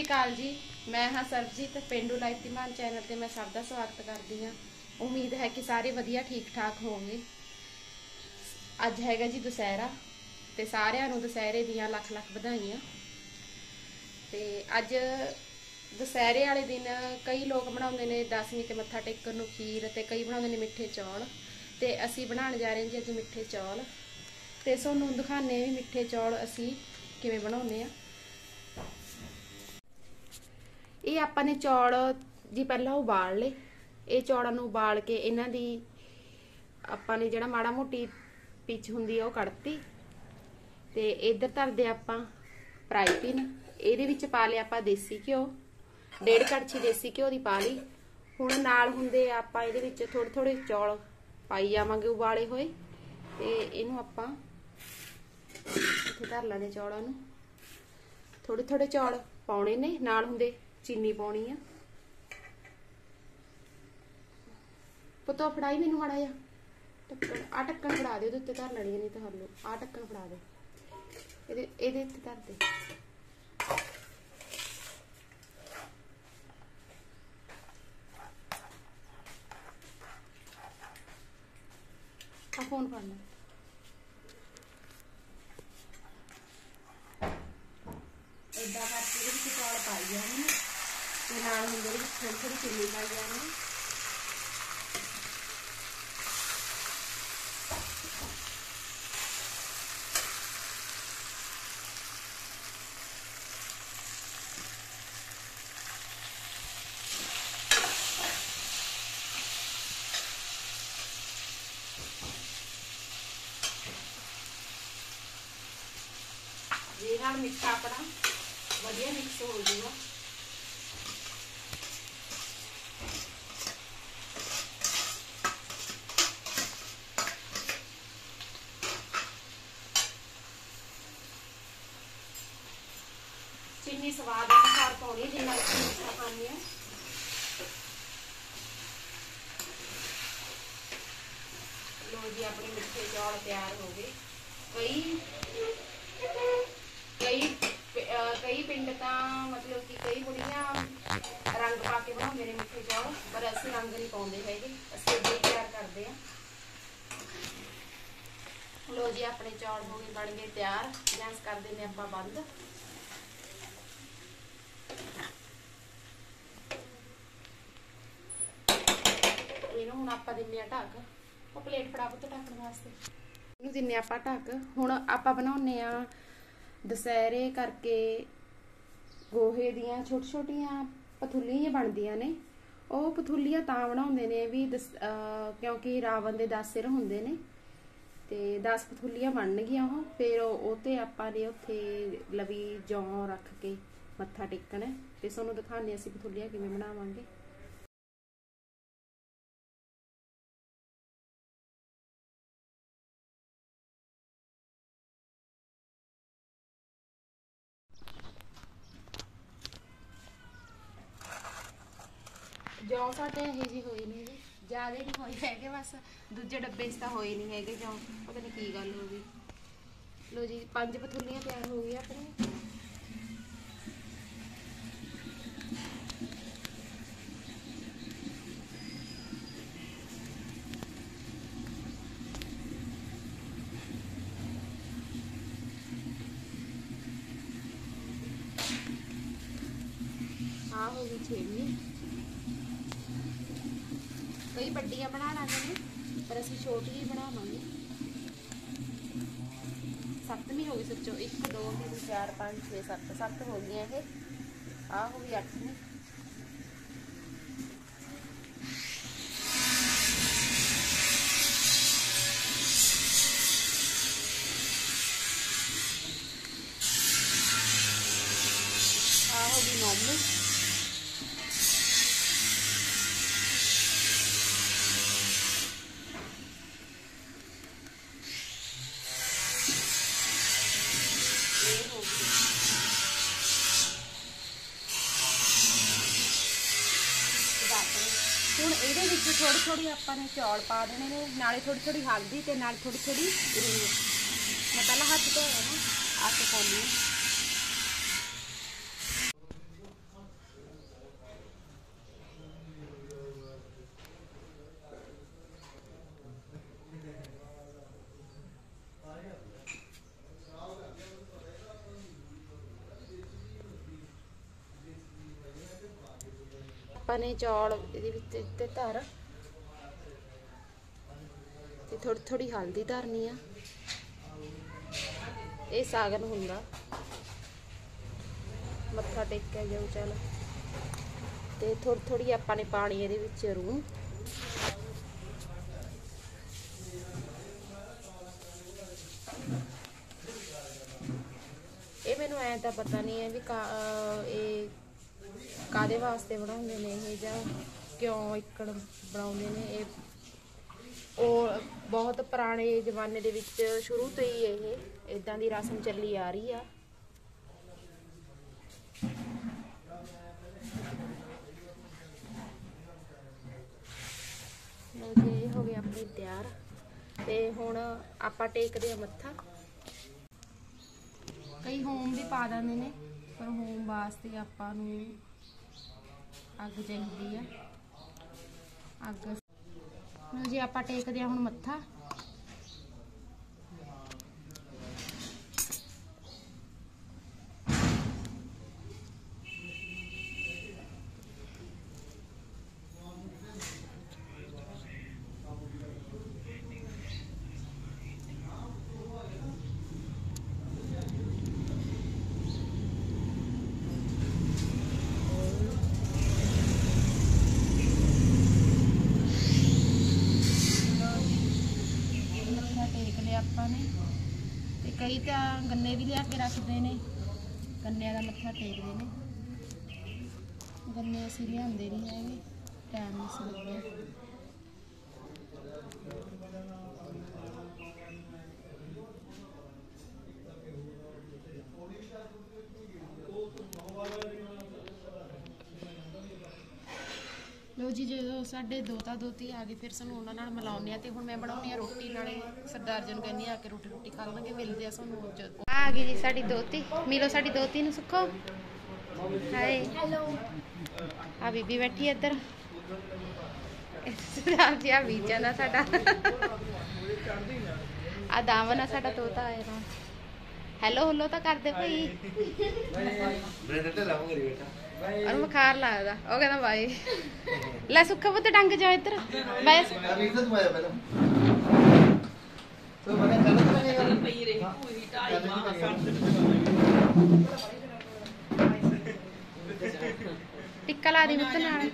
श्री अकाल जी। मैं हाँ सरबजीत, पेंडू लाइफ धीमान चैनल ते मैं सब का स्वागत करती हाँ। उम्मीद है कि सारे वधिया ठीक ठाक होंगे। अज हैगा जी दशहरा ते सारिਆਂ ਨੂੰ दशहरे दियां लख लख ਵਧਾਈਆਂ। ते अज दशहरे वाले दिन कई लोग बनाते हैं दसवीं ते मत्था टेकन नूं खीर, ते कई बनाते हैं मिठे चौल। ते असी बनाने जा रहे हैं जी अज मिठे चौल, ते तुहानूं दिखाने भी मिठे चौल असी किवें बनाउने आ। ये आपां ने चौल जी पहला उबाल ले। ये चौलों नूं उबाल के इन्हां दी आपां ने जिहड़ा माड़ा मोटी पिच हुंदी है वो कढ़ती। ते इधर धरदे आपां फ्राई पैन, इहदे विच पा लिया आपां देसी घिओ, 1.5 कड़छी देसी घिओ दी पा लई। हुण नाल हुंदे आपां इहदे विच थोड़े थोड़े चौल पाई जावांगे उबाले होए। ते इहनूं आपां इत्थे धर लैणे चौलां नूं। थोड़े थोड़े चौल पाउणे ने, नाल हुंदे चीनी पाउणी आ। पुत्तो फड़ाई मैनूं माड़ा जिहा ढक्कन, आ ढक्कन फड़ा दे, उहदे उत्ते धर लैणी नहीं तो हल्लो। आ ढक्कन फड़ा दे, इहदे इत्ते धर दे। आ फोन फड़ लै। इदां करके इहदे विच चौल पाई जाने ते नाल हुंदे थोड़ी थोड़ी चीनी पाई जानी। ये नाल मिक्स अपना वधिया मिक्स हो जाएगा। चीनी स्वाद अनुसार पाउणी जिन्ना मिठा खाने हैं। लो जी अपने मिठे चौल तैयार हो गए। कई पिंड तां मतलब कि कई कुड़ियां रंग पा के बनाउंदे ने मिठे चौल, पर असीं रंग नहीं पाउंदे हैगे, असीं इदां ही तैयार करदे आ। लो जी अपने चौल हो गए, बन गए तैयार। गैस कर देने आपां बंद। इहनूं हुण आपां दिन्ने आ ढक। ਉਹ प्लेट फड़ा पुੱਤ ढकਣ वास्ते। ਇਹਨੂੰ ਦਿੰਨੇ ਆਪਾਂ ਢਕ। ਹੁਣ ਆਪਾਂ ਬਣਾਉਣੇ ਆ ਦਸ਼ਹਿਰੇ ਕਰਕੇ ਗੋਹੇ ਦੀਆਂ ਛੋਟੀ ਛੋਟੀਆਂ ਪਥੁੱਲੀਆਂ ਬਣਦੀਆਂ ਨੇ। ਉਹ ਪਥੁੱਲੀਆਂ ਤਾਂ ਬਣਾਉਂਦੇ ਨੇ ਵੀ ਕਿਉਂਕਿ ਰਾਵਣ ਦੇ 10 ਸਿਰ ਹੁੰਦੇ ਨੇ, ਤੇ 10 ਪਥੁੱਲੀਆਂ ਬਣਨਗੀਆਂ ਉਹ। ਫਿਰ ਉਹ ਤੇ ਆਪਾਂ ਨੇ ਉੱਥੇ ਲਵੀ ਜੌਂ ਰੱਖ ਕੇ ਮੱਥਾ ਟੇਕਣਾ, ਤੇ ਤੁਹਾਨੂੰ ਦਿਖਾਉਂਦੇ ਅਸੀਂ ਪਥੁੱਲੀਆਂ ਕਿਵੇਂ ਬਣਾਵਾਂਗੇ। जौ साढ़े यह जी हुई नहीं जी, ज़्यादा नहीं हुई है, बस दूजे डब्बे तो होए नहीं है जौ, पता नहीं की गल हो गई। लो जी 5 पथुलियां तैयार हो गई अपनी। हाँ हो गई 6वीं। कई बड़िया बना लेंगे पर असी छोटी ही बनावांगे। 7वीं हो गई सच्चो। 1 2 3 4 5 6 7 7 हो गई ये। आ हो गई 8वीं। आ हो गई 9वीं। ਹੁਣ ਇਹਦੇ ਵਿੱਚ थोड़ी थोड़ी ਆਪਾਂ ਨੇ ਚੌਲ ਪਾ ਦੇਣੇ ਨੇ, ਨਾਲੇ थोड़ी थोड़ी हल्दी ਤੇ ਨਾਲ थोड़ी थोड़ी ਰੀਂਗ। मैं पहला हाथ धोया ना, आके पानी ਆਪਾਂ ਨੇ ਚੌਲ ਇਹਦੇ ਵਿੱਚ ਤੇ ਧਰ ਤੇ ਥੋੜੀ ਥੋੜੀ ਹਲਦੀ ਧਰਨੀ ਆ। ਇਹ ਸਾਗਨ ਹੁੰਦਾ, ਮੱਥਾ ਟੇਕਿਆ ਜਾਊ। ਚੱਲ ਤੇ ਥੋੜੀ ਥੋੜੀ ਆਪਾਂ ਨੇ ਪਾਣੀ ਇਹਦੇ ਵਿੱਚ ਰੂ। ਇਹ ਮੈਨੂੰ ਐ ਤਾਂ ਪਤਾ ਨਹੀਂ ਹੈ ਵੀ ਇਹ ਕਾਦੇ ਵਾਸਤੇ ਬਣਾਉਂਦੇ ਨੇ ਇਹ, ਜਾਂ ਕਿਉਂ ਇੱਕੜ ਬਣਾਉਂਦੇ ਨੇ ਇਹ। ਉਹ ਬਹੁਤ ਪੁਰਾਣੇ ਜ਼ਮਾਨੇ ਦੇ ਵਿੱਚ ਸ਼ੁਰੂ ਤੋਂ ਹੀ ਇਹ ਇਦਾਂ ਦੀ ਰਸਮ ਚੱਲੀ ਆ ਰਹੀ ਆ। ਇਹ ਹੋ ਗਿਆ ਆਪਣੀ ਤਿਆਰ ਤੇ ਹੁਣ ਆਪਾਂ ਟੇਕਦੇ ਆ ਮੱਥਾ। ਕਈ ਹੋਮ ਵੀ ਪਾ ਦਿੰਦੇ ਨੇ, ਪਰ ਹੋਮ ਵਾਸਤੇ ਆਪਾਂ ਨੂੰ ਅੱਗ ਚਾਹੀਦੀ ਆ। ਅੱਗ ਲਓ ਜੀ, ਆਪਾਂ ਟੇਕਦੇ ਆ ਹੁਣ ਮੱਥਾ। ਆਪਾਂ ਨੇ ਤੇ ਕਈ ਤਾਂ ਗੰਨੇ ਵੀ ਲਿਆ ਕੇ ਰੱਖਦੇ ਨੇ, ਗੰਨਿਆਂ ਦਾ ਮੱਥਾ ਟੇਕਦੇ ਨੇ। ਗੰਨੇ ਅਸੀਂ ਲਿਆਂਦੇ ਨਹੀਂ ਹੈਗੇ, ਟਾਈਮ ਨਹੀਂ ਸੀ ਲੱਗਿਆ। ਲੋ ਜੀ, ਜਦੋਂ ਸਾਡੇ ਦੋਤਾ ਦੋਤੀ ਆ ਗਏ ਫਿਰ ਸਾਨੂੰ ਉਹਨਾਂ ਨਾਲ ਮਿਲਾਉਂਦੇ ਆ। ਤੇ ਹੁਣ ਮੈਂ ਬਣਾਉਣੀ ਆ ਰੋਟੀ, ਨਾਲੇ ਸਰਦਾਰ ਜੀ ਨੂੰ ਕਹਿੰਦੀ ਆ ਕੇ ਰੋਟੀ ਖਾ ਲਾਂਗੇ। ਮਿਲਦੇ ਆ ਸਾਨੂੰ। ਆ ਗਈ ਜੀ ਸਾਡੀ ਦੋਤੀ, ਮਿਲੋ ਸਾਡੀ ਦੋਤੀ ਨੂੰ। ਸੁੱਖੋ ਹਾਏ, ਹੈਲੋ। ਆ ਬੀਬੀ ਬੈਠੀ ਇੱਧਰ, ਸਰਦਾਰ ਜੀ ਆ ਬੀਜਾ ਦਾ ਸਾਡਾ, ਆ ਦਾਵਨ ਆ ਸਾਡਾ ਤੋਤਾ ਆਇਆ ਨਾ। ਹੈਲੋ ਹੁੱਲੋ ਤਾਂ ਕਰਦੇ ਭਾਈ। और बुखार लगदा, ਉਹ ਕਹਿੰਦਾ ਬਾਈ। ਲੈ ਸੁੱਖਾ ਪੁੱਤ ਡੰਗ ਜਾ ਇੱਧਰ ਬੈਸ। ਟਿੱਕਾ ਲਾ ਦੀ ਪੁੱਤ ਨਾਲ।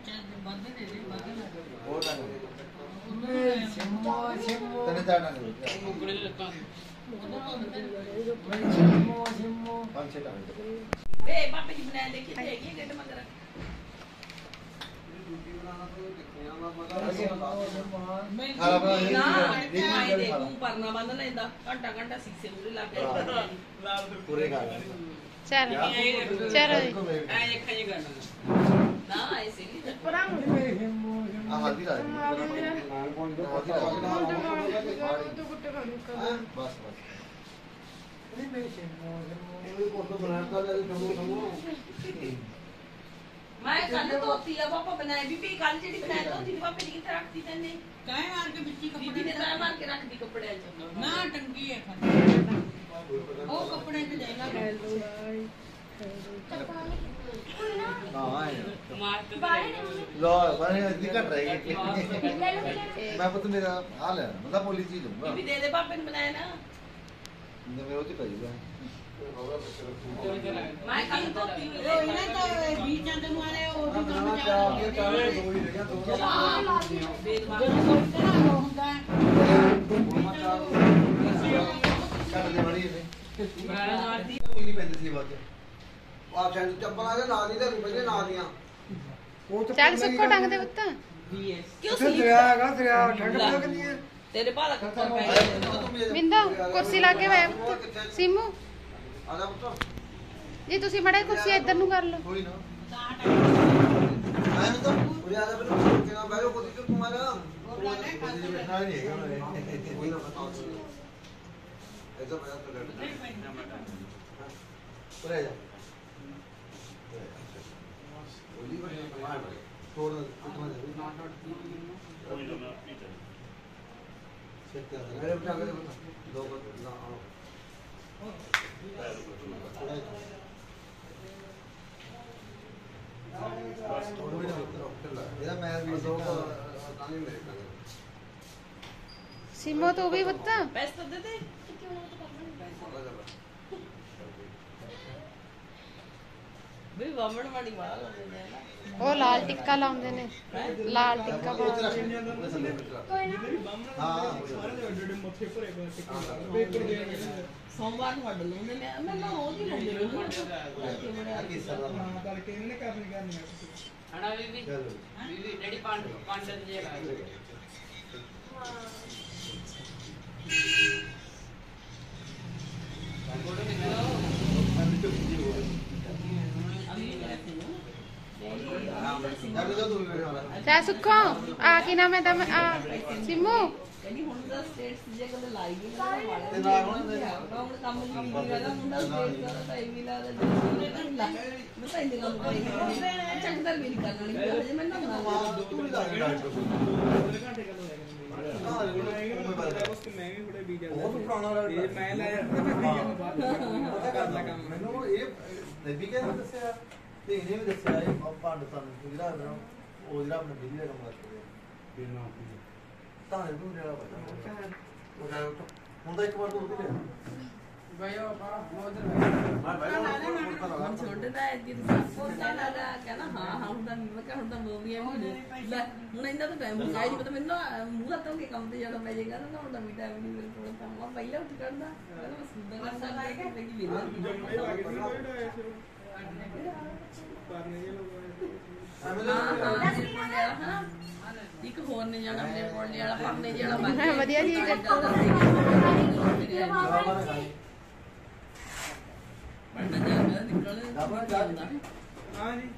पापे जी बनाए देखिए देखिए गेट मगर परना बंद लेंदा घंटा घंटा सीसे पूरे ला के पूरे खा चल चल ऐ खाई करना ना ऐसे नहीं परा आ हल्दी ला बस बस मैं कल धोती है पापा बनाई भी कल जेडी बनाई धोती पापे जी किथे रखती तने काहे मार के बिच्ची कपड़े ने काहे मार के रख दी कपड़े च ना टंगी है खाली ओ कपड़े ते जाएगा ना मार के लो बने इतनी कट रहेगी मैं पता मेरा हाल है मतलब पोली चीज लूंगा भी दे दे पापे ने बनाया ना मेरे होती पड़ी है मैं कल तो इन्हें तो बीच अंदर वाले और भी काम चाहे चाहे दो ही रहेगा दो होता है कर दे बड़ी है कोई नहीं पहनती थी बात आप शायद चप्पल आ ना दी ते रुपए ना दिया ਚੱਲ ਸੁੱਖੋ ਡੰਗ ਦੇ ਪੁੱਤ। क्यों दरिया हैगा दरिया ठंड लगदी है तेरे पाला कपड़ा ਬਿੰਦੋ ਕੁਰਸੀ ਲਾ ਕੇ ਬੈ ਪੁੱਤ। ਸੀਮੂ आजा पुत्र ਜੀ ਤੁਸੀਂ ਮੜਾ ਕੁਰਸੀ ਇੱਧਰ ਨੂੰ ਕਰ ਲਓ। कोई ना मैं तो पूरे आजा पर केना बैठो को दिक्कत तुम्हारा बैठना नहीं है कोई ना बताओ ऐसा बता तो नहीं पूरे आजा बोली बने कमाल छोड़ कितना कोई ना पीछे चेक कर अरे उठा कर बता दो ना आओ ਇਹਦਾ ਮੈਂ ਵੀ सिमो तो भी बता पैसे दे दे भी वमन वाली वाला लाते हैं ना वो लाल टिक्का लाਉਂਦੇ ਨੇ लाल टिक्का ਹਾਂ सोमवार को हट लूंगे मैं ना रोज ही लूंगी ਕਰਕੇ ਇਹਨੇ ਕਰਨੀ हना बीबी बीबी रेडी पांड दीजिएगा क्या सुखो आ की नाम है तम आ सिमू ਕਹਿੰਦੀ ਹੁਣ ਦਾ ਸਟੇਟਸ ਜੇ ਕਦੇ ਲਾਈ ਨਹੀਂ ਨਾ ਹੁਣ ਕੰਮ ਨਹੀਂ ਕਰਦਾ ਮੁੰਡਾ ਸਟੇਟ ਦਾ ਟਾਈਮ ਹੀ ਲਾਦਾ ਮੈਂ ਤਾਂ ਇੰਨੇ ਕੰਮ ਕਰੀ ਚੱਕਰ ਵੀ ਨਹੀਂ ਕਰਨਾ ਨਹੀਂ ਹਜੇ ਮੈਂ ਨਾ ਤੂੰ ਵੀ ਲਾ ਕੇ ਡਾਕਟਰ ਕੋਲ ਬਹੁਤ ਪੁਰਾਣਾ ਮੈਂ ਲਾਇਆ ਮੈਨੂੰ ਇਹ ਨਬੀ ਕਹਿੰਦਾ ਦੱਸਿਆ ਤੇ ਇਹਨੇ ਵੀ ਦੱਸਿਆ ਇਹ ਪੰਡਤਾਂ ਨੂੰ ਜਿਹੜਾ ਉਹ ਜਿਹੜਾ ਆਪਣੇ ਬਿਜਲੀ ਦਾ ਕੰਮ ਕਰਦਾ ਤਾਂ ਇਹ ਨੂੰ ਜਿਹੜਾ ਬਣਾ ਹੁੰਦਾ ਇੱਕ ਵਾਰ ਤੋਂ ਉਹਦੇ ਲਿਆ ਭਾਈਓ ਬਾਰਾ ਮੋਦਰ ਮੈਂ ਛੋਟੇ ਦਾ ਐਦੀ ਸਪੋਰਟ ਲਾਦਾ ਕਹਿੰਦਾ ਹਾਂ ਹੁੰਦਾ ਮੈਂ ਕਿਹਾ ਹੁੰਦਾ ਮੂਵੀਆਂ ਵੀ ਲੈ ਹੁਣ ਇੰਨਾ ਤਾਂ ਟਾਈਮ ਨਹੀਂ ਆਈ ਪਤਾ ਮੈਨੂੰ ਮੂੰਹ ਹੱਥੋਂ ਕੇ ਕੰਮ ਤੇ ਜਾਣਾ ਪੈ ਜਾਏਗਾ ਨਾ ਹੁੰਦਾ ਵੀ ਟਾਈਮ ਨਹੀਂ ਮੇਰੇ ਕੋਲ ਤਾਂ ਮੈਂ ਪਹਿਲਾਂ ਉੱਠ ਕਰਦਾ ਮੈਂ ਸੁੰਦਰ ਕਰਦਾ ਕਿ ਵੀ ਇੱਕ ਹੋਰ ਨੇ ਜਾਣਾ ਮੇਰੇ ਕੋਲ ਵਾਲਾ ਪਰਨੇ ਜਿਹੜਾ ਬੰਦ ਵਧੀਆ ਜੀ ਪੜਨਾ ਜਾਂਦਾ ਨਿਕਲ ਹਾਂ ਜੀ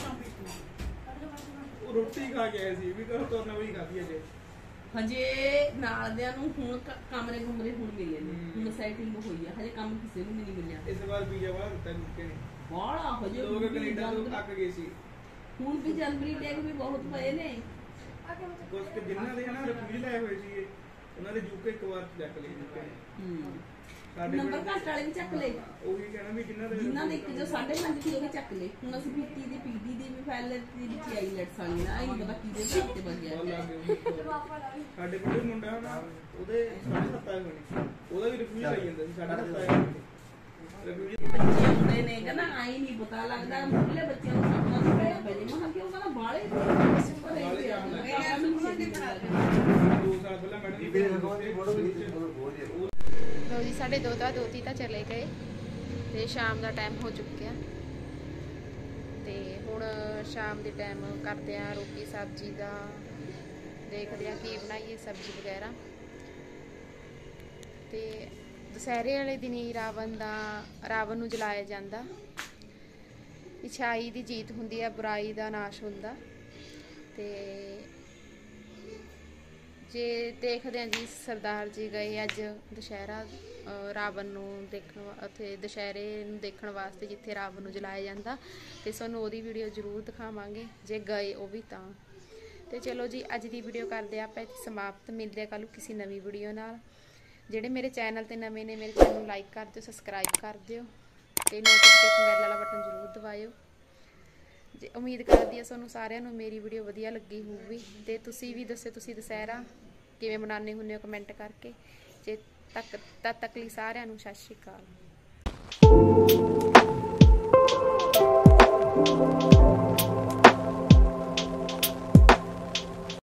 ਉਹ ਰੋਟੀ ਖਾ ਕੇ ਆਏ ਸੀ ਵੀ ਕਹੋ ਤੋਰਨਾ ਵੀ ਖਾਧੀ ਅਜੇ ਹਜੇ ਨਾਲਦਿਆਂ ਨੂੰ ਹੁਣ ਕਮਰੇ ਘੁੰਮਰੇ ਹੁਣ ਮਿਲੇ ਨੇ ਹੁਣ ਸੈਟਿੰਗ ਹੋਈ ਆ ਹਜੇ ਕੰਮ ਕਿਸੇ ਨੂੰ ਵੀ ਨਹੀਂ ਮਿਲਿਆ ਇਸ ਵਾਰ ਪੀਜ਼ਾ ਵਾਲਾ ਦਿੱਤਾ ਮੁੱਕੇ ਨੇ ਬਾਹਲਾ ਹਜੇ ਲੋਕ ਕੈਨੇਡਾ ਤੋਂ ਅੱਕ ਗਏ ਸੀ ਹੁਣ ਵੀ ਜਨਵਰੀ ਟੈਗ ਵੀ ਬਹੁਤ ਪਏ ਨੇ ਕੁਝ ਕਿ ਜਿਨ੍ਹਾਂ ਦੇ ਨਾ ਰਿਫਿਊਜ ਲਾਏ ਹੋਏ ਸੀ ਉਹਨਾਂ ਦੇ ਯੂਕੇ ਇੱਕ ਵਾਰ ਚੱਕ ਲਏ ਮੁੱਕੇ ਨੇ ਸਾਡੇ ਨੰਬਰ ਘੱਟ ਵਾਲੇ ਵੀ ਚੱਕ ਲਏ ਉਹੀ ਕਹਿਣਾ ਵੀ ਜਿਨ੍ਹਾਂ ਦੇ ਇੱਕ ਜੋ 5.5 ਕਿਲੋ ਵੀ ਚੱਕ ਲਏ ਹੁਣ ਅਸੀਂ ਪੀਟੀ ਦੀ ਵੀ ਫਾਈਲ ਦੇ ਵਿੱਚ ਆਈ ਲੈਟਸ ਵਾਲੀ ਨਾ ਇਹ ਪਤਾ ਕਿਹਦੇ ਹਿਸਾਬ ਤੇ ਬਣ ਗਿਆ ਸਾਡੇ ਕੋਲ ਮੁੰਡਾ ਹੋਣਾ ਉਹਦੇ 7.5 ਆਏ ਹੋਣੇ ਉਹਦਾ ਵੀ ਰਿਫਿਊਜ ਆਈ ਜਾਂਦਾ ਸੀ 7.5 ਆਏ ਬੱਚੇ ਹੁੰਦੇ ਨੇ ਕਹਿੰਦਾ ਆਈ ਨਹੀਂ ਪਤਾ ਲੱਗਦਾ ਮੁੱਢਲੇ ਬੱਚਿਆਂ ਨੂੰ ਸਾਹਮਣਾ ਕਰਨਾ ਪੈ ਜੇ ਮੈਂ ਕਿਹਾ ਕਹਿੰਦਾ ਬਾਲੇ ਦੋ ਸਾਲ ਪਹਿਲਾਂ ਮੈਡਮ ਲੋ ਜੀ ਸਾਡੇ ਦੋਤੀ ਤਾਂ ਚਲੇ ਗਏ ਤੇ ਸ਼ਾਮ ਦਾ ਟਾਈਮ ਹੋ ਚੁੱਕਿਆ ਤੇ ਹੁਣ ਸ਼ਾਮ ਦੇ ਟਾਈਮ ਕਰਦੇ ਆ ਰੋਟੀ ਸਬਜ਼ੀ ਦਾ ਦੇਖਦੇ ਆ ਕੀ ਬਣਾਈਏ ਸਬਜ਼ੀ ਵਗੈਰਾ ਤੇ ਦੁਸਹਿਰੇ ਵਾਲੇ ਦਿਨ ਹੀ ਰਾਵਣ ਨੂੰ ਜਲਾਇਆ ਜਾਂਦਾ ਇਛਾਈ ਦੀ ਜੀਤ ਹੁੰਦੀ ਹੈ ਬੁਰਾਈ ਦਾ ਨਾਸ਼ ਹੁੰਦਾ ਤੇ ਜੇ ਦੇਖਦੇ ਹਾਂ ਜੀ ਸਰਦਾਰ ਜੀ ਗਏ ਅੱਜ ਦੁਸ਼ਹਿਰਾ ਰਾਵਣ ਨੂੰ ਦੇਖਣ ਉੱਥੇ ਦੁਸ਼ਹਿਰੇ ਨੂੰ ਦੇਖਣ ਵਾਸਤੇ ਜਿੱਥੇ ਰਾਵਣ ਨੂੰ ਜਲਾਇਆ ਜਾਂਦਾ ਤੇ ਸਾਨੂੰ ਉਹਦੀ ਵੀਡੀਓ ਜ਼ਰੂਰ ਦਿਖਾਵਾਂਗੇ ਜੇ ਗਏ ਉਹ ਵੀ ਤਾਂ ਤੇ ਚਲੋ ਜੀ ਅੱਜ ਦੀ ਵੀਡੀਓ ਕਰਦੇ ਆਪਾਂ ਇੱਥੇ ਸਮਾਪਤ ਮਿਲਦੇ ਆ ਕੱਲ ਨੂੰ ਕਿਸੇ ਨਵੀਂ ਵੀਡੀਓ ਨਾਲ ਜਿਹੜੇ ਮੇਰੇ ਚੈਨਲ ਤੇ ਨਵੇਂ ਨੇ ਮੇਰੇ ਚੈਨਲ ਨੂੰ ਲਾਈਕ ਕਰ ਦਿਓ ਸਬਸਕ੍ਰਾਈਬ ਕਰ ਦਿਓ ਤੇ ਨੋਟੀਫਿਕੇਸ਼ਨ ਬੈਲ ਵਾਲਾ ਬਟਨ ਜ਼ਰੂਰ ਦਬਾਇਓ ਜੇ ਉਮੀਦ ਕਰਦੀ ਹਾਂ ਤੁਹਾਨੂੰ ਸਾਰਿਆਂ ਨੂੰ ਮੇਰੀ ਵੀਡੀਓ ਵਧੀਆ ਲੱਗੀ ਹੋਊਗੀ ਤੇ ਤੁਸੀਂ ਵੀ ਦੱਸਿਓ ਤੁਸੀਂ ਦੁਸਹਿਰਾ ਕਿਵੇਂ ਮਨਾਉਂਦੇ ਹੁੰਦੇ ਹੋ ਕਮੈਂਟ ਕਰਕੇ ਜੇ ਤਦ ਤੱਕ ਲਈ ਸਾਰਿਆਂ ਨੂੰ ਸਤਿ ਸ਼੍ਰੀ ਅਕਾਲ।